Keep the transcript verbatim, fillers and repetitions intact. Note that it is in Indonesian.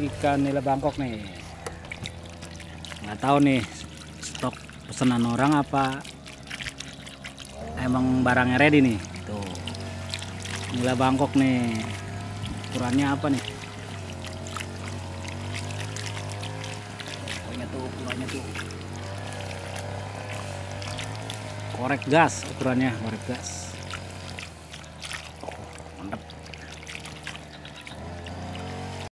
ikan nila Bangkok nih. Nggak tahu nih stok pesanan orang apa emang barangnya ready nih. Tuh nila Bangkok nih, ukurannya apa nih? Pokoknya tuh ukurannya tuh korek gas, ukurannya korek gas. Oh, mantap.